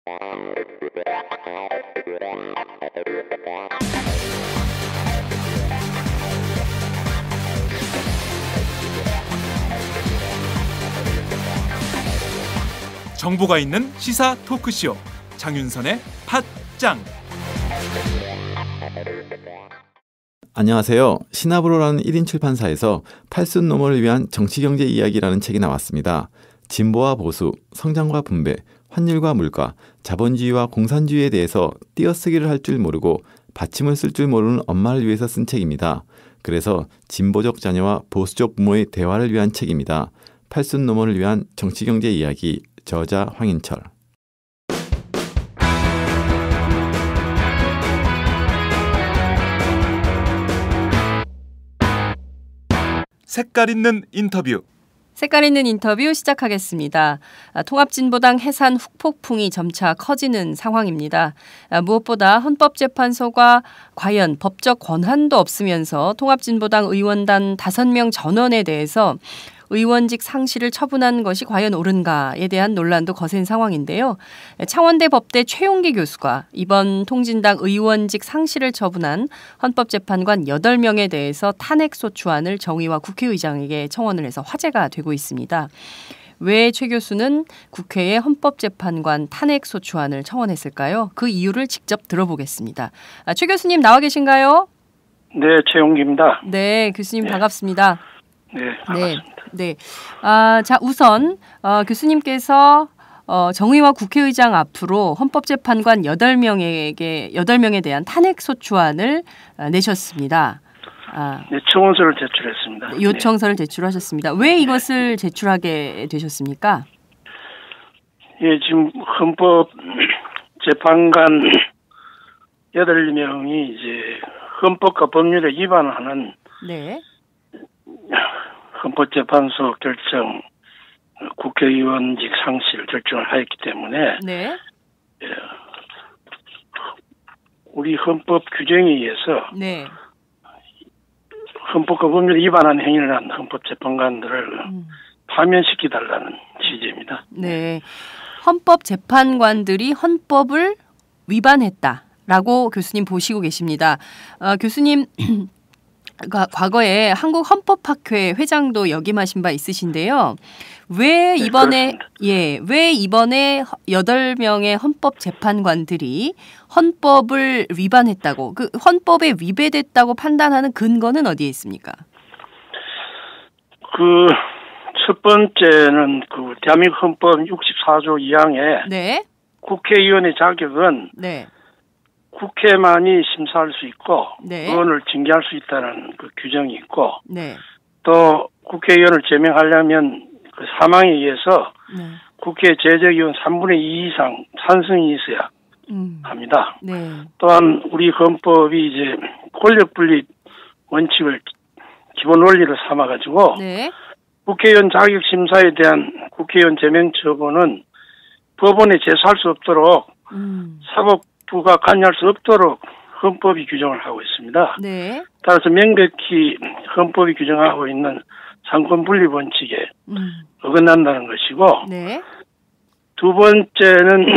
정보가 있는 시사 토크쇼 장윤선의 팟짱. 안녕하세요. 시나브로라는 1인 출판사에서 팔순노모를 위한 정치경제 이야기라는 책이 나왔습니다. 진보와 보수, 성장과 분배, 환율과 물가, 자본주의와 공산주의에 대해서 띄어쓰기를 할 줄 모르고 받침을 쓸 줄 모르는 엄마를 위해서 쓴 책입니다. 그래서 진보적 자녀와 보수적 부모의 대화를 위한 책입니다. 팔순노모를 위한 정치경제 이야기, 저자 황인철. 색깔 있는 인터뷰. 색깔 있는 인터뷰 시작하겠습니다. 통합진보당 해산 후폭풍이 점차 커지는 상황입니다. 무엇보다 헌법재판소가 과연 법적 권한도 없으면서 통합진보당 의원단 5명 전원에 대해서 의원직 상실을 처분한 것이 과연 옳은가에 대한 논란도 거센 상황인데요. 창원대 법대 최용기 교수가 이번 통진당 의원직 상실을 처분한 헌법재판관 8명에 대해서 탄핵소추안을 정의와 국회의장에게 청원을 해서 화제가 되고 있습니다. 왜 최 교수는 국회에 헌법재판관 탄핵소추안을 청원했을까요? 그 이유를 직접 들어보겠습니다. 최 교수님 나와 계신가요? 네, 최용기입니다. 네, 교수님 반갑습니다. 네, 반갑습니다. 네. 자, 우선 교수님께서 정의와 국회의장 앞으로 헌법재판관 8명에 대한 탄핵소추안을 내셨습니다. 네, 청원서를 제출했습니다. 요청서를 제출하셨습니다. 왜 이것을 제출하게 되셨습니까? 예, 지금 헌법재판관 8명이 이제 헌법과 법률에 위반하는 네. 헌법재판소 결정 국회의원직 상실 결정을 하였기 때문에 네. 우리 헌법 규정에 의해서 네. 헌법과 법률에 위반한 행위를 한 헌법재판관들을 파면시켜달라는 취지입니다. 네. 헌법재판관들이 헌법을 위반했다라고 교수님 보시고 계십니다. 교수님 과거에 한국헌법학회 회장도 역임하신 바 있으신데요. 왜 이번에 8명의 헌법재판관들이 헌법을 위반했다고, 그 헌법에 위배됐다고 판단하는 근거는 어디에 있습니까? 첫 번째는 대한민국 헌법 64조 2항에 네. 국회의원의 자격은 네. 국회만이 심사할 수 있고 네. 의원을 징계할 수 있다는 그 규정이 있고 네. 또 국회의원을 제명하려면 그 사망에 의해서 네. 국회 제적의원 3분의 2 이상 찬성이 있어야 합니다. 네. 또한 우리 헌법이 이제 권력분립 원칙을 기본 원리로 삼아가지고 네. 국회의원 자격 심사에 대한 국회의원 제명 처분은 법원에 제소할 수 없도록 사법부가 관여할 수 없도록 헌법이 규정을 하고 있습니다. 네. 따라서 명백히 헌법이 규정하고 있는 상권 분립 원칙에 어긋난다는 것이고, 네. 두 번째는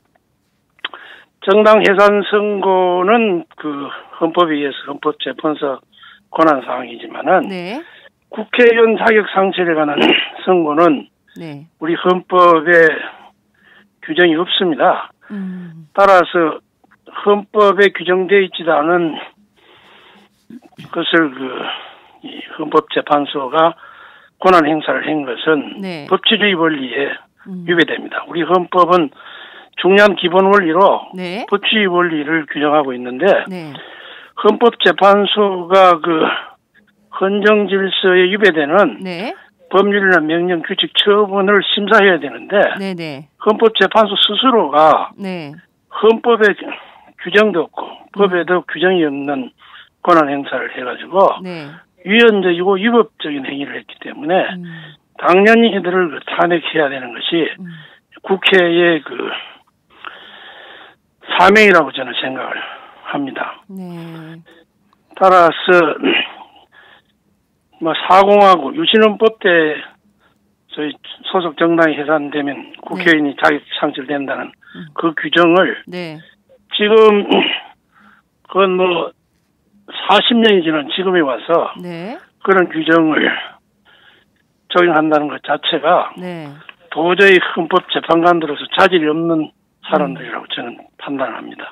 정당 해산 선고는 헌법에 의해서 헌법재판소 권한 사항이지만은 네. 국회의원 자격 상실에 관한 선고는 네. 우리 헌법에 규정이 없습니다. 따라서 헌법에 규정되어 있지도 않은 것을 이 헌법재판소가 권한 행사를 한 것은 네. 법치주의 원리에 위배됩니다. 우리 헌법은 중요한 기본 원리로 네. 법치주의 원리를 규정하고 있는데 네. 헌법재판소가 헌정 질서에 위배되는 네. 법률이나 명령, 규칙, 처분을 심사해야 되는데 네네. 헌법재판소 스스로가 네. 헌법에 규정도 없고 법에도 규정이 없는 권한 행사를 해가지고 네. 위헌적이고 위법적인 행위를 했기 때문에 당연히 이들을 탄핵해야 되는 것이 국회의 사명이라고 저는 생각을 합니다. 네. 따라서 사공하고 유신헌법 때 저희 소속 정당이 해산되면 국회의원이 자격 상실된다는 그 규정을 네. 지금 그건 뭐 40년이 지난 지금에 와서 네. 그런 규정을 적용한다는 것 자체가 네. 도저히 헌법재판관들로서 자질이 없는 사람들이라고 저는 판단합니다.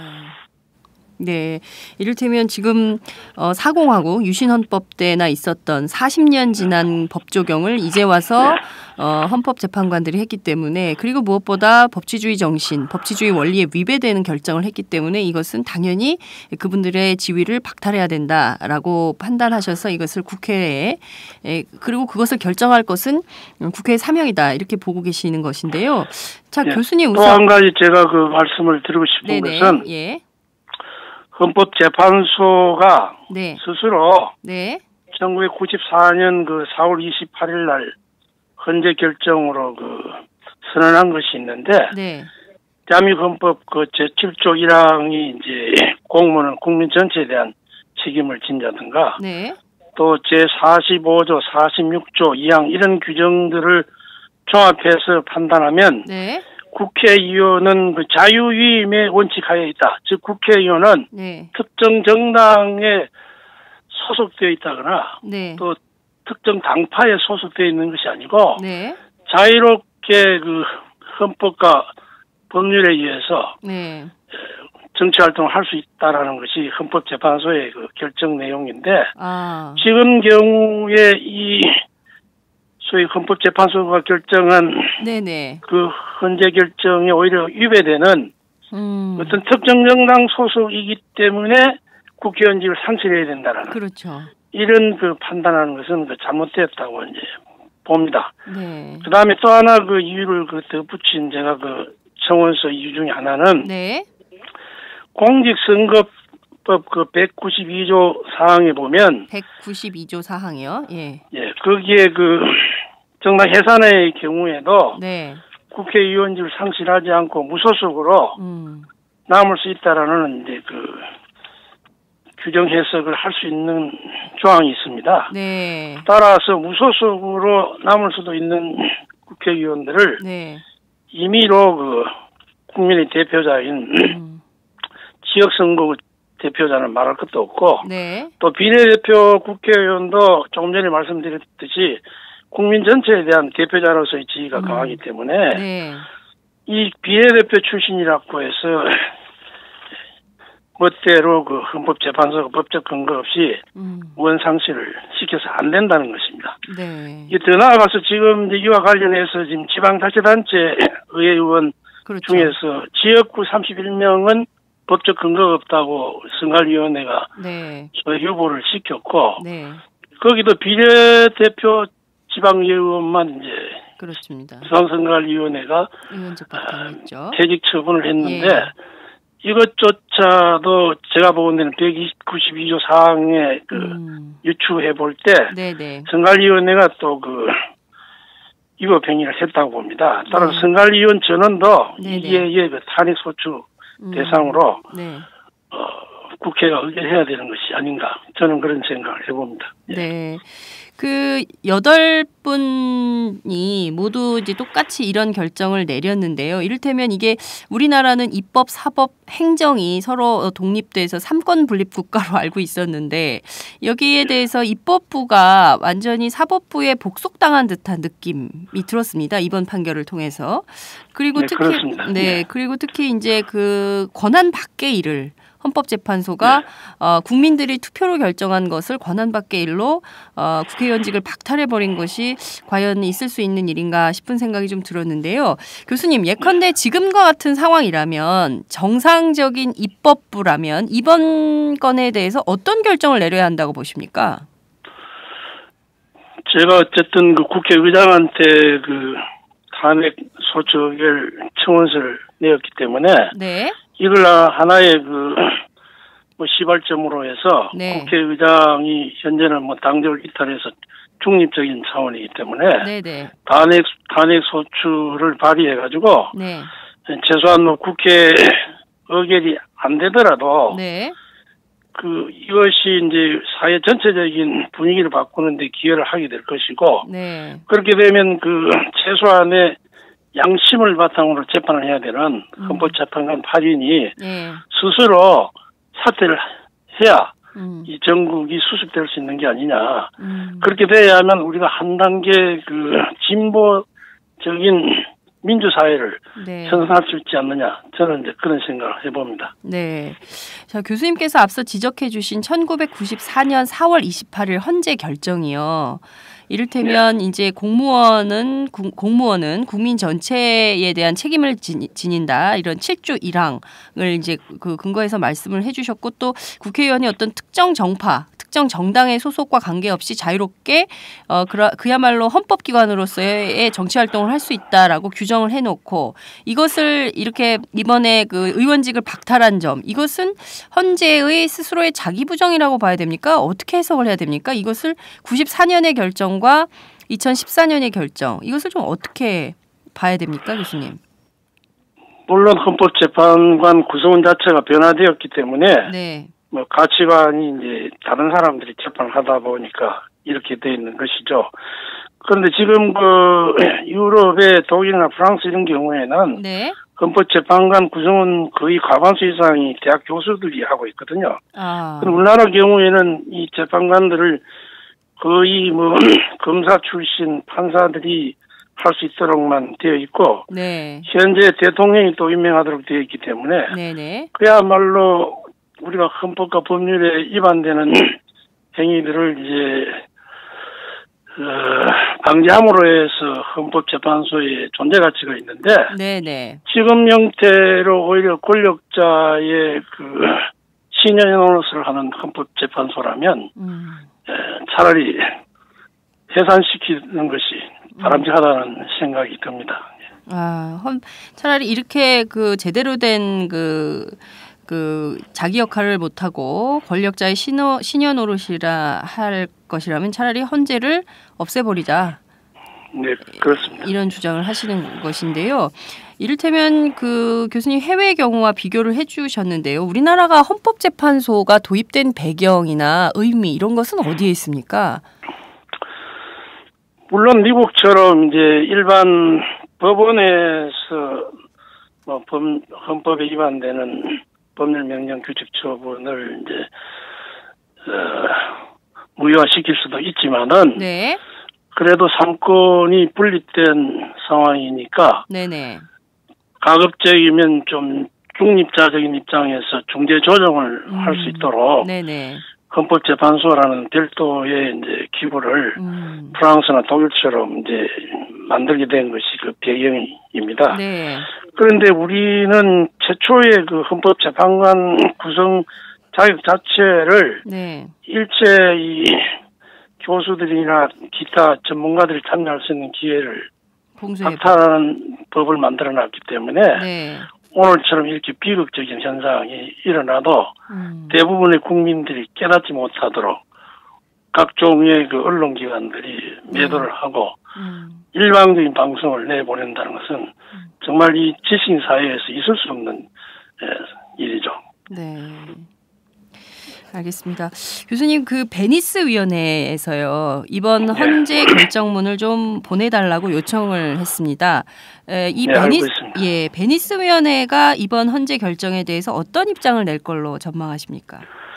네. 이를테면 지금 사공하고 유신헌법 때나 있었던 40년 지난 법 적용을 이제 와서 헌법재판관들이 했기 때문에, 그리고 무엇보다 법치주의 정신, 법치주의 원리에 위배되는 결정을 했기 때문에 이것은 당연히 그분들의 지위를 박탈해야 된다라고 판단하셔서 이것을 국회에, 그리고 그것을 결정할 것은 국회의 사명이다, 이렇게 보고 계시는 것인데요. 자, 교수님 우선 또 한 가지 제가 그 말씀을 드리고 싶은 네네. 것은 예. 헌법재판소가 네. 스스로 네. 1994년 그 4월 28일 날 헌재 결정으로 그 선언한 것이 있는데, 네. 대한민국 헌법 그 제7조 1항이 이제 공무원은 국민 전체에 대한 책임을 진다든가, 네. 또 제45조, 46조 2항 이런 규정들을 종합해서 판단하면 네. 국회의원은 그 자유위임의 원칙하에 있다. 즉 국회의원은 네. 특정 정당에 소속되어 있다거나 네. 또 특정 당파에 소속되어 있는 것이 아니고 네. 자유롭게 그 헌법과 법률에 의해서 네. 정치 활동을 할 수 있다라는 것이 헌법재판소의 그 결정 내용인데, 아. 지금 경우에 이 소위 헌법재판소가 결정한 네네. 그 헌재 결정에 오히려 위배되는 어떤 특정 정당 소속이기 때문에 국회의원직을 상실해야 된다라는 그렇죠. 이런 그 판단하는 것은 그 잘못됐다고 이제 봅니다. 네. 그 다음에 또 하나 그 이유를 그 덧붙인 제가 그 청원서 이유 중에 하나는 네. 공직선거법 그 192조 사항에 보면 192조 사항이요. 예. 예, 거기에 그 정당 해산의 경우에도 네. 국회의원직을 상실하지 않고 무소속으로 남을 수 있다라는 이제 그 규정 해석을 할 수 있는 조항이 있습니다. 네. 따라서 무소속으로 남을 수도 있는 국회의원들을 네. 임의로 그 국민의 대표자인 지역선거 대표자는 말할 것도 없고, 네. 또 비례대표 국회의원도 조금 전에 말씀드렸듯이 국민 전체에 대한 대표자로서의 지위가 강하기 때문에 네. 이 비례대표 출신이라고 해서 멋대로 그 헌법재판소가 법적 근거 없이 원상실을 시켜서 안 된다는 것입니다. 네. 이게 더 나아가서 지금 이제 이와 관련해서 지금 지방자치단체 의회의원 그렇죠. 중에서 지역구 31명은 법적 근거가 없다고 선관위원회가 네. 유보를 시켰고, 네. 거기도 비례대표 지방의원만 이제 그렇습니다. 지방선관위원회가 의원직 박탈했죠. 퇴직 처분을 했는데, 예. 이것조차도 제가 보는 데는 192조 사항에 그 유추해 볼 때 네네. 선관위원회가 또 그 위법 행위를 했다고 봅니다. 따라서 네. 선관위원 전원도 네네. 이게 그 탄핵 소추 대상으로 네. 국회가 의결해야 되는 것이 아닌가, 저는 그런 생각을 해봅니다. 예. 네. 그 8분이 모두 이제 똑같이 이런 결정을 내렸는데요. 이를테면 이게 우리나라는 입법, 사법, 행정이 서로 독립돼서 삼권 분립 국가로 알고 있었는데, 여기에 대해서 입법부가 완전히 사법부에 복속당한 듯한 느낌이 들었습니다. 이번 판결을 통해서. 그리고 네, 특히 그렇습니다. 네, 그리고 특히 이제 그 권한 밖의 일을 헌법재판소가 국민들이 투표로 결정한 것을 권한 밖의 일로 국회의원직을 박탈해버린 것이 과연 있을 수 있는 일인가 싶은 생각이 좀 들었는데요. 교수님, 예컨대 지금과 같은 상황이라면, 정상적인 입법부라면 이번 건에 대해서 어떤 결정을 내려야 한다고 보십니까? 제가 어쨌든 그 국회의장한테 그 탄핵 소추 의결 청원서를 내었기 때문에 네. 이걸 하나의 그 뭐 시발점으로 해서 네. 국회의장이 현재는 뭐 당적을 이탈해서 중립적인 차원이기 때문에 네네. 탄핵 소추를 발의해 가지고 네. 최소한 뭐 국회 의결이 안 되더라도 네. 그 이것이 이제 사회 전체적인 분위기를 바꾸는데 기여를 하게 될 것이고, 네. 그렇게 되면 그 최소한의 양심을 바탕으로 재판을 해야 되는 헌법재판관 8인이 예. 스스로 사퇴를 해야 이 전국이 수습될 수 있는 게 아니냐. 그렇게 돼야만 우리가 한 단계 그 진보적인 민주사회를 네. 형성할 수 있지 않느냐. 저는 이제 그런 생각을 해봅니다. 네. 자, 교수님께서 앞서 지적해 주신 1994년 4월 28일 헌재 결정이요. 이를테면 이제 공무원은 국민 전체에 대한 책임을 지닌다. 이런 7조 1항을 이제 그 근거에서 말씀을 해 주셨고 또 국회의원이 어떤 특정 정파, 특정 정당의 소속과 관계없이 자유롭게 그야말로 헌법기관으로서의 정치활동을 할 수 있다라고 규정을 해놓고 이것을 이렇게 이번에 그 의원직을 박탈한 점 이것은 헌재의 스스로의 자기 부정이라고 봐야 됩니까? 어떻게 해석을 해야 됩니까? 이것을 94년의 결정과 2014년의 결정 이것을 좀 어떻게 봐야 됩니까, 교수님? 물론 헌법재판관 구성원 자체가 변화되었기 때문에 네. 뭐 가치관이 이제 다른 사람들이 재판을 하다 보니까 이렇게 돼 있는 것이죠. 그런데 지금 그 유럽의 독일이나 프랑스 이런 경우에는 네. 헌법재판관 구성원 거의 과반수 이상이 대학 교수들이 하고 있거든요. 아. 그럼 우리나라 경우에는 이 재판관들을 거의 뭐 검사 출신 판사들이 할 수 있도록만 되어 있고 네. 현재 대통령이 또 임명하도록 되어 있기 때문에 네네. 그야말로 우리가 헌법과 법률에 위반되는 행위들을 이제 방지함으로 해서 헌법재판소에 존재 가치가 있는데 네네. 지금 형태로 오히려 권력자의 그 신현 노릇을 하는 헌법재판소라면 차라리 해산시키는 것이 바람직하다는 생각이 듭니다. 아, 차라리 이렇게 그 제대로 된 자기 역할을 못하고 권력자의 신여 노릇이라 할 것이라면 차라리 헌재를 없애버리자. 네, 그렇습니다. 이런 주장을 하시는 것인데요. 이를테면 그 교수님 해외 경우와 비교를 해주셨는데요. 우리나라가 헌법재판소가 도입된 배경이나 의미 이런 것은 어디에 있습니까? 물론 미국처럼 이제 일반 법원에서 뭐 헌법에 위반되는 법률 명령 규칙 처분을 이제 무효화시킬 수도 있지만은 네. 그래도 삼권이 분립된 상황이니까 네네. 가급적이면 좀 중립자적인 입장에서 중재 조정을 할 수 있도록 네네. 헌법재판소라는 별도의 이제 기구를 프랑스나 독일처럼 이제 만들게 된 것이 그 배경입니다. 네. 그런데 우리는 최초의 그 헌법재판관 구성 자격 자체를 네. 일체 이 교수들이나 기타 전문가들이 참여할 수 있는 기회를 박탈하는 법을 만들어놨기 때문에 네. 오늘처럼 이렇게 비극적인 현상이 일어나도 대부분의 국민들이 깨닫지 못하도록 각종의 그 언론기관들이 매도를 하고 일방적인 방송을 내보낸다는 것은 정말 이 지식 사회에서 있을 수 없는 일이죠. 네. 알겠습니다. 교수님 그 베니스 위원회에서요. 이번 헌재 결정문을 좀 보내달라고 요청을 했습니다. 이 베니스 위원회가 이번 헌재 결정에 대해서 어떤 입장을 낼 걸로 전망하십니까?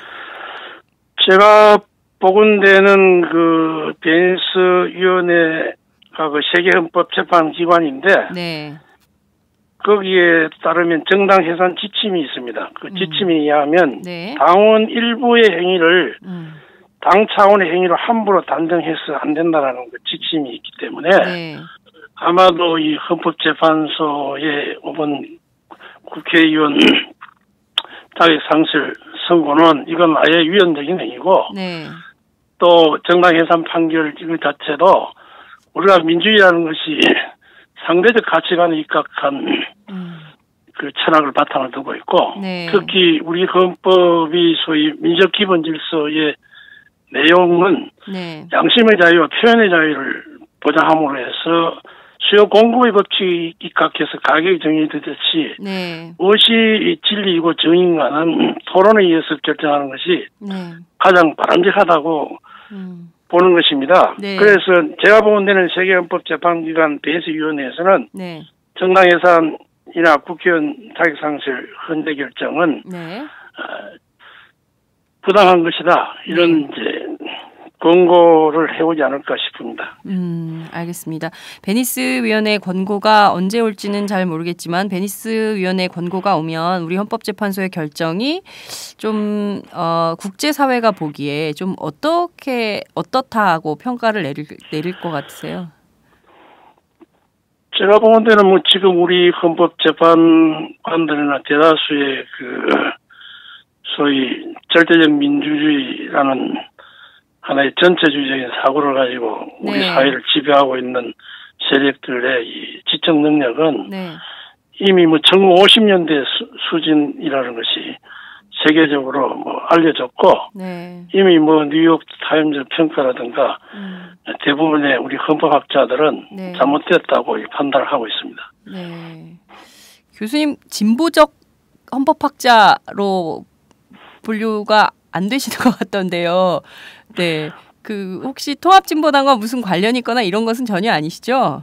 제가 보건대는 그 베니스 위원회가 그 세계헌법재판기관인데 네. 거기에 따르면 정당 해산 지침이 있습니다. 그 지침에 의하면 네. 당원 일부의 행위를 당 차원의 행위로 함부로 단정해서 안 된다라는 그 지침이 있기 때문에 네. 아마도 이 헌법재판소의 이번 국회의원 자격 상실 선고는 이건 아예 위헌적인 행위고 네. 또 정당 해산 판결 이거 자체도 우리가 민주주의라는 것이 상대적 가치관에 입각한 그 철학을 바탕을 두고 있고 네. 특히 우리 헌법이 소위 민족 기본 질서의 내용은 네. 양심의 자유와 표현의 자유를 보장함으로 해서 수요 공급의 법칙이 입각해서 가격이 정해지듯이 네. 무엇이 진리이고 정인가는 토론에 의해서 결정하는 것이 네. 가장 바람직하다고 보는 것입니다. 네. 그래서 제가 보는 데는 세계헌법재판기관 베니스 위원회에서는 네. 정당 예산이나 국회의원 자격상실 헌재 결정은 네. 부당한 것이다. 이런 이제 권고를 해오지 않을까 싶습니다. 알겠습니다. 베니스 위원회 권고가 언제 올지는 잘 모르겠지만 베니스 위원회 권고가 오면 우리 헌법재판소의 결정이 좀 국제사회가 보기에 좀 어떻다고 평가를 내릴 것 같으세요? 제가 보는 데는 뭐 지금 우리 헌법재판관들이나 대다수의 그 소위 절대적 민주주의라는 하나의 전체주의적인 사고를 가지고 우리 네. 사회를 지배하고 있는 세력들의 이 지적 능력은 네. 이미 뭐 1950년대 수준이라는 것이 세계적으로 뭐 알려졌고 네. 이미 뭐 뉴욕 타임즈 평가라든가 대부분의 우리 헌법학자들은 네. 잘못됐다고 판단을 하고 있습니다. 네. 교수님 진보적 헌법학자로 분류가 안 되시는 것 같던데요. 네. 그 혹시 통합진보당과 무슨 관련이 있거나 이런 것은 전혀 아니시죠?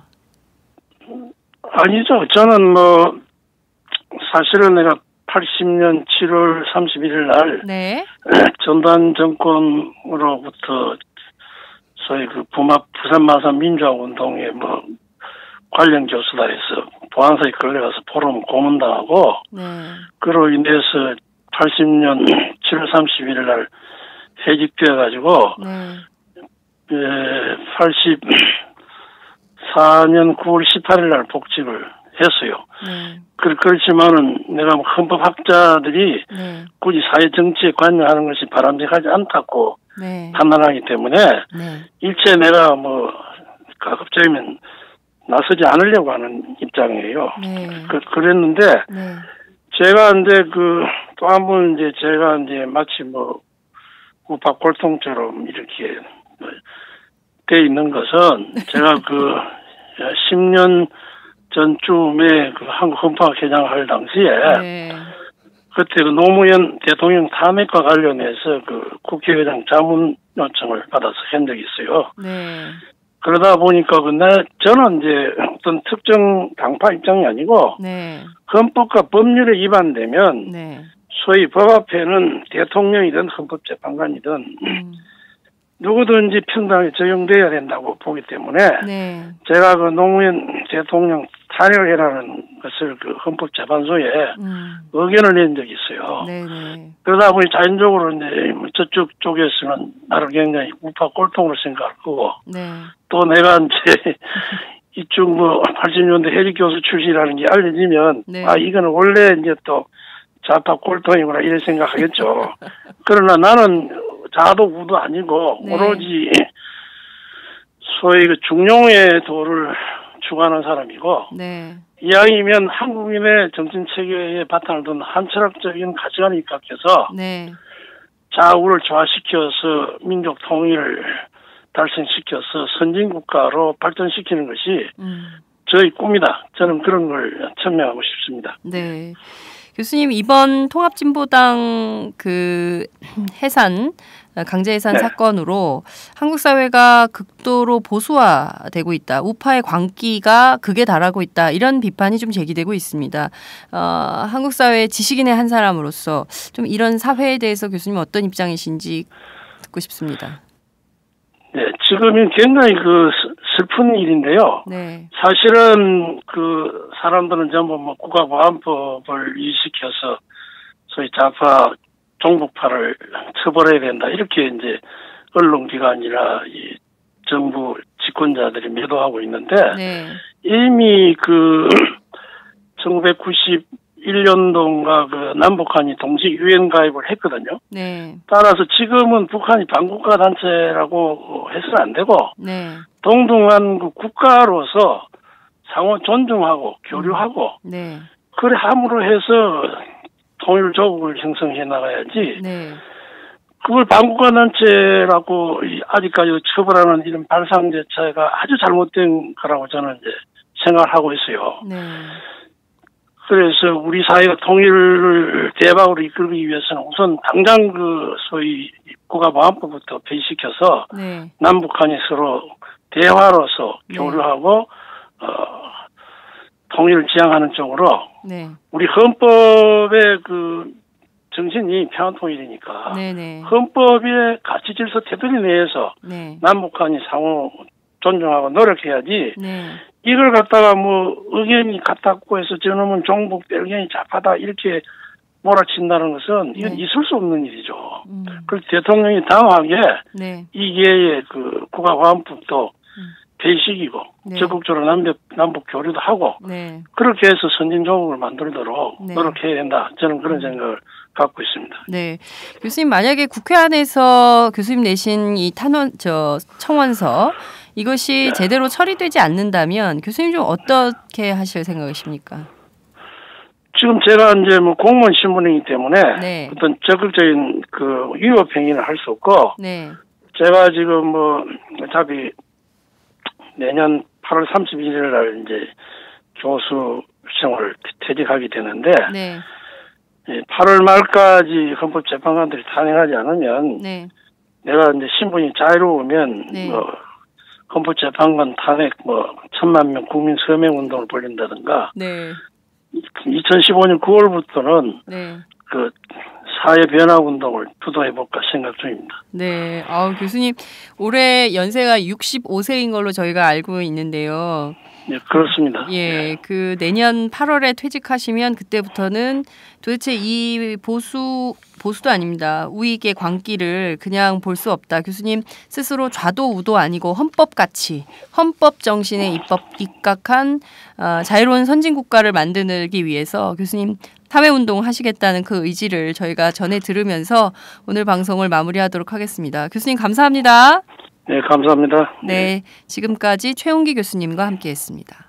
아니죠. 저는 뭐 사실은 내가 80년 7월 31일 날 네. 전두환 정권으로부터 소위 그 부산 마산 민주화 운동에 뭐 관련 교수다 해서 보안사에 끌려가서 포럼 고문당하고 네. 그로 그로 인해서 80년 7월 31일 날 해직되어 가지고 네. 84년 9월 18일 날 복직을 했어요. 네. 그렇지만은 내가 뭐 헌법학자들이 네. 굳이 사회 정치에 관여하는 것이 바람직하지 않다고 네. 판단하기 때문에 네. 일체 내가 뭐 가급적이면 나서지 않으려고 하는 입장이에요. 네. 그랬는데 네. 제가 이제 또 한 번 이제 제가 이제 마치 뭐 우파 꼴통처럼 이렇게 돼 있는 것은 제가 10년 전쯤에 한국 헌법학회장을 할 당시에 네. 그때 노무현 대통령 탄핵과 관련해서 국회의장 자문 요청을 받아서 한 적이 있어요. 네. 그러다 보니까 저는 이제 어떤 특정 당파 입장이 아니고 네. 헌법과 법률에 위반되면 네. 소위 법 앞에는 대통령이든 헌법재판관이든 누구든지 평등하게 적용돼야 된다고 보기 때문에 네. 제가 노무현 대통령 탄핵을 해라는 것을 헌법재판소에 의견을 낸 적이 있어요. 네. 네. 그러다 보니 자연적으로 이제 저쪽 쪽에서는 나를 굉장히 우파 꼴통으로 생각할 거고 네. 또 내가 이제 이쪽 80년대 해직 교수 출신이라는 게 알려지면 네. 이거는 원래 이제 또 좌파 꼴통이구나 이런 생각하겠죠. 그러나 나는 좌도 우도 아니고 네. 오로지 소위 중용의 도를 추구하는 사람이고 네. 이왕이면 한국인의 정신 체계에 바탕을 둔 한철학적인 가치관이 입각해서 네. 좌우를 조화시켜서 민족 통일을 달성시켜서 선진국가로 발전시키는 것이 저희 꿈이다. 저는 그런 걸 천명하고 싶습니다. 네. 교수님 이번 통합진보당 해산 강제해산 네. 사건으로 한국 사회가 극도로 보수화되고 있다. 우파의 광기가 극에 달하고 있다. 이런 비판이 좀 제기되고 있습니다. 한국 사회의 지식인의 한 사람으로서 좀 이런 사회에 대해서 교수님 어떤 입장이신지 듣고 싶습니다. 네, 지금은 굉장히 슬픈 일인데요. 네. 사실은 사람들은 전부 국가보안법을 이식해서 소위 좌파 종북파를 처벌해야 된다. 이렇게 이제 언론기관이나 이 정부 집권자들이 매도하고 있는데 네. 이미 1991년도인가 남북한이 동시 유엔 가입을 했거든요. 네. 따라서 지금은 북한이 반국가 단체라고 해서는 안 되고 네. 동등한 국가로서 상호 존중하고 교류하고 네. 그래 함으로 해서 통일 조국을 형성해 나가야지. 네. 그걸 반국가 단체라고 아직까지 처벌하는 이런 발상 자체가 아주 잘못된 거라고 저는 이제 생각을 하고 있어요. 네. 그래서 우리 사회가 통일을 대박으로 이끌기 위해서는 우선 당장 소위 국가보안법부터 폐지시켜서 네. 남북한이 서로 대화로서 교류하고 통일을 지향하는 쪽으로 네. 우리 헌법의 그 정신이 평화통일이니까 네네. 헌법의 가치 질서 테두리 내에서 네. 남북한이 상호 존중하고 노력해야지 네. 이걸 갖다가 뭐 의견이 같았고 해서 저놈은 종북 의견이 좌파다 이렇게 몰아친다는 것은 이건 네. 있을 수 없는 일이죠. 그래서 대통령이 당하게 네. 이계의 그 국가보안법도 배식이고 네. 적극적으로 남북 교류도 하고 네. 그렇게 해서 선진 조국을 만들도록 네. 노력해야 된다. 저는 그런 생각을 갖고 있습니다. 네. 교수님 만약에 국회 안에서 교수님 내신 이 청원서 이것이 네. 제대로 처리되지 않는다면 교수님 좀 어떻게 하실 생각이십니까? 지금 제가 이제 뭐 공무원 신분이기 때문에 네. 어떤 적극적인 그 위협 행위는 할 수 없고 네. 제가 지금 뭐 어차피 내년 8월 31일 날 이제 교수 생활을 퇴직하게 되는데 네. 8월 말까지 헌법재판관들이 탄핵하지 않으면 네. 내가 이제 신분이 자유로우면 네. 뭐 헌법재판관 탄핵 뭐 1,000만 명 국민 서명 운동을 벌린다든가 네. 2015년 9월부터는 네. 그 사회 변화 운동을 주도해볼까 생각 중입니다. 네. 교수님 올해 연세가 65세인 걸로 저희가 알고 있는데요. 네, 그렇습니다. 예, 그 내년 8월에 퇴직하시면 그때부터는 도대체 이 보수도 아닙니다. 우익의 광기를 그냥 볼 수 없다. 교수님 스스로 좌도우도 아니고 헌법 가치, 헌법 정신에 입각한 자유로운 선진 국가를 만들기 위해서 교수님 사회운동 하시겠다는 그 의지를 저희가 전해 들으면서 오늘 방송을 마무리하도록 하겠습니다. 교수님 감사합니다. 네, 감사합니다. 네, 지금까지 최홍기 교수님과 함께했습니다.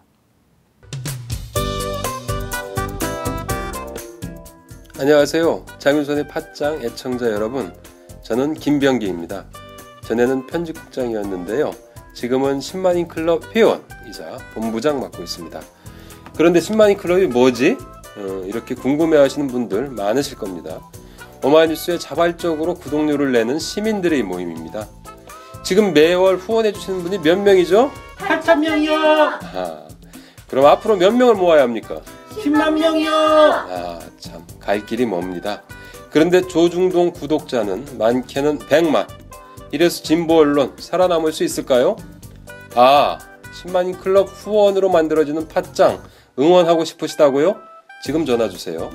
안녕하세요. 장윤선의 팟짱 애청자 여러분. 저는 김병기입니다. 전에는 편집국장이었는데요. 지금은 10만인 클럽 회원이자 본부장 맡고 있습니다. 그런데 10만인 클럽이 뭐지? 이렇게 궁금해하시는 분들 많으실 겁니다. 오마이뉴스에 자발적으로 구독료를 내는 시민들의 모임입니다. 지금 매월 후원해주시는 분이 몇 명이죠? 8,000명이요. 그럼 앞으로 몇 명을 모아야 합니까? 10만 명이요. 참 갈 길이 멉니다. 그런데 조중동 구독자는 많게는 100만. 이래서 진보 언론 살아남을 수 있을까요? 10만인 클럽 후원으로 만들어지는 팟짱 응원하고 싶으시다고요? 지금 전화주세요.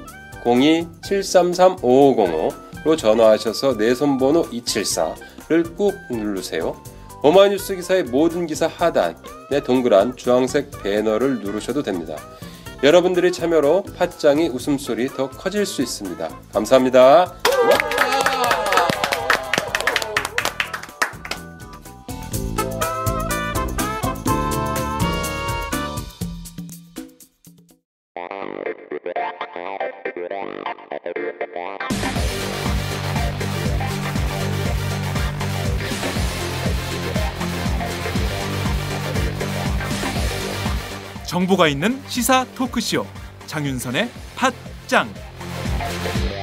02-733-5505로 전화하셔서 내 손번호 274를 꾹 누르세요. 오마이뉴스 기사의 모든 기사 하단에 동그란 주황색 배너를 누르셔도 됩니다. 여러분들의 참여로 팟짱이 웃음소리 더 커질 수 있습니다. 감사합니다. 정보가 있는 시사 토크쇼 장윤선의 팟짱.